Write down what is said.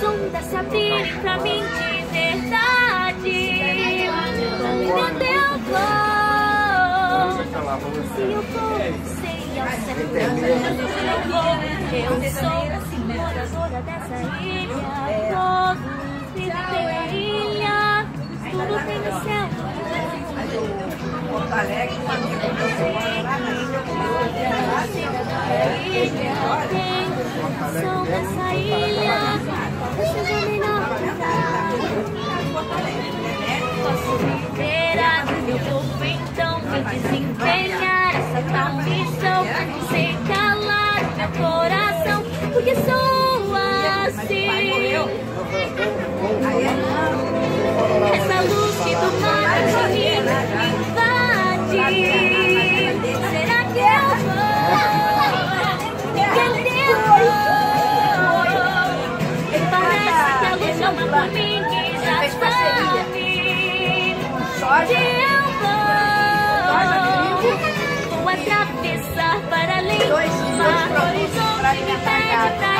ondas se abrirem pra mim de verdade. Quando eu vou, se eu for, sei ao certo eu sou moradora dessa ilha. Todos vivem pela ilha, tudo tem no céu. Porto Alegre, sou dessa ilha, precisa me notar. Posso viver a meu corpo, então me desempenhar essa tal missão. Sem calar meu coração, porque sou assim. Essa luz que do mar de mim me invade. Será que eu vou? Quando eu vou, parece que a luz chama por mim que já está ali. Onde eu vou atravessar para além do mar. O horizonte me pede pra